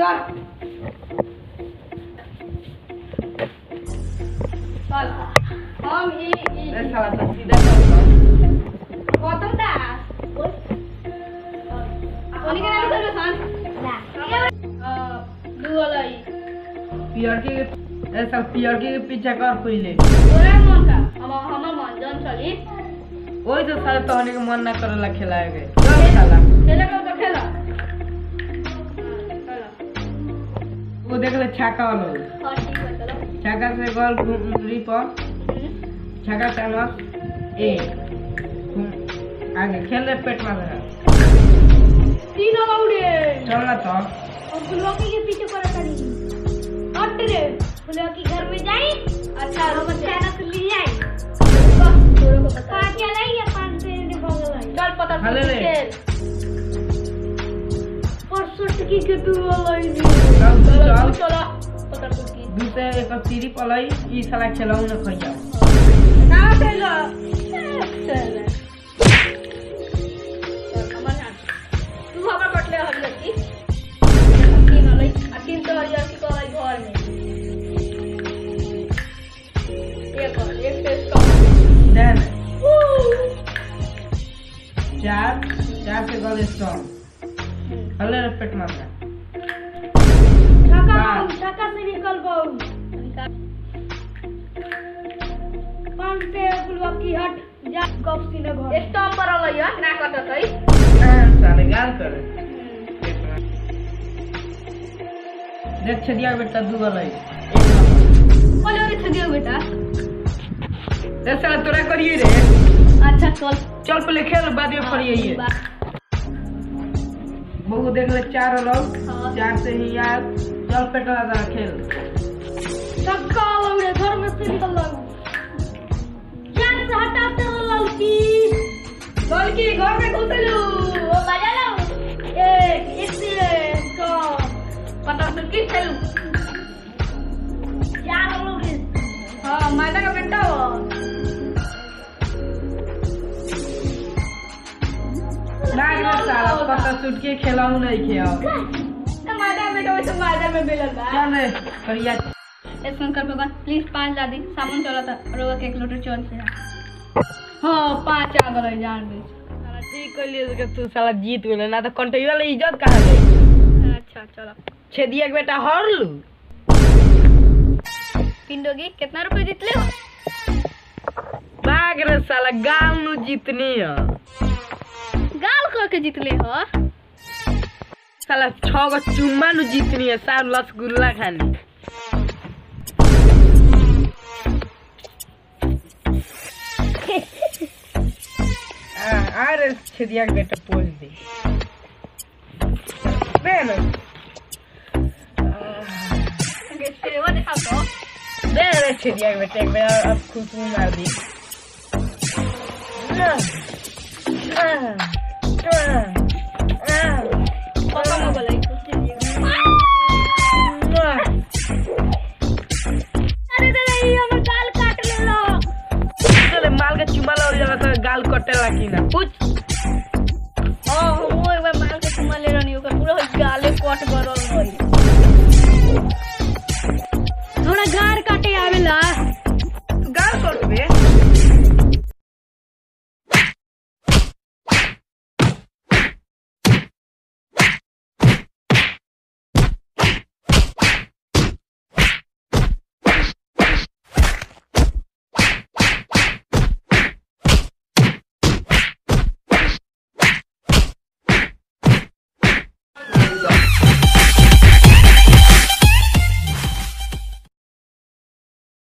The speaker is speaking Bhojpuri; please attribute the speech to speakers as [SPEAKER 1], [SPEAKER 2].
[SPEAKER 1] चल चल हम ई
[SPEAKER 2] साला तो सीधा कर
[SPEAKER 1] कतम दा ओनी के नाम चलो सान दुवलाई
[SPEAKER 2] पियर के ऐसा पियर के पीछे कर पहिले
[SPEAKER 1] तोरा मन का हमर मन जन चली
[SPEAKER 2] ओइ तो साला तोहने के मन ना करला खेलाए गए चल साला
[SPEAKER 1] खेले को तो खेला
[SPEAKER 2] वो देख ले छाका वाला
[SPEAKER 1] हां ठीक है चलो
[SPEAKER 2] छाका से गोल घुमरी पर छाका चानस ए आगे खेल ले पेट में रहा
[SPEAKER 1] तीन बाउडे
[SPEAKER 2] चल ना तो
[SPEAKER 1] और गुलवाकी के पीछे पड़ा करी हट रे गुलवाकी घर में जाई अच्छा हम चानस ले जाए थोड़ा को पता क्या लाई या 5 से बगल लाई चल पता खेल परसों की के तू लाई चल चल पता की
[SPEAKER 2] दूसरे एक तीरी पलाई ई साला खेलाऊ न खइया
[SPEAKER 1] ना खेला चल तू हमरा कटले हर लकी तीन लाई तीन तो हरिया की कोई घर में एक टेस्ट कर
[SPEAKER 2] देन चार से गोल स्ट्रांग हल्ले पेट में
[SPEAKER 1] छक्का से निकल बाऊ पांच पे गुलवाकी हट जा कप सीने घर स्टॉप पर लइया ना कटतई
[SPEAKER 2] साले गाल कर देख छदिया बेटा दू वाला
[SPEAKER 1] बोलो रे छदिया बेटा
[SPEAKER 2] ए साला तोरा करिए रे
[SPEAKER 1] अच्छा चल
[SPEAKER 2] चल पहले खेल बाद में पड़िए बहु देख ले चार लोग चार से ही यार चल पेटवा दा खेल
[SPEAKER 1] छक्का लौड़े घर में से निकल लाऊ जान से हटाते हो लड़की घर में घुसलू ओ मजा लो एक से तो पता से की खेलू चार लोग हां मैदा का बेटा हो
[SPEAKER 2] ना रे साला पता सुट के खेलाऊ नहीं खेओ
[SPEAKER 1] मैदा में तो मैदा में बेलल बा
[SPEAKER 2] चल रे करिया
[SPEAKER 1] शंकर भगवान प्लीज 5 ला दी सामान चला था रोवा के 1 लोटे चल से हां 5 आ गए जान दे
[SPEAKER 2] साला ठीक कर लिए कि तू साला जीत गेले ना तो कंटेई वाला इज्जत कहां गई
[SPEAKER 1] अच्छा चलो
[SPEAKER 2] छेदिया के बेटा हरलू
[SPEAKER 1] पिंडोगी कितना रुपए जीतले हो
[SPEAKER 2] भाग रे साला गाल नु जीतनी है
[SPEAKER 1] गाल को के जीतले हो
[SPEAKER 2] साला 6 गो चुम्मा नु जीतनी है सार रसगुल्ला खानी अरे छेदिया के बेटा पोल दे बेन
[SPEAKER 1] सेवा दिखा तो
[SPEAKER 2] दे रे छेदिया के बेटा एक बार अब खुशबू मार दी
[SPEAKER 1] पता मो बोलाई अरे रे हमर गाल काट लेलो
[SPEAKER 2] चले माल के चुमा ला और जगह तो गाल कटेला की ना पूछ
[SPEAKER 1] हां वो एक बार माल के चुमा ले रहनी ओकर पूरा गाले कट गरो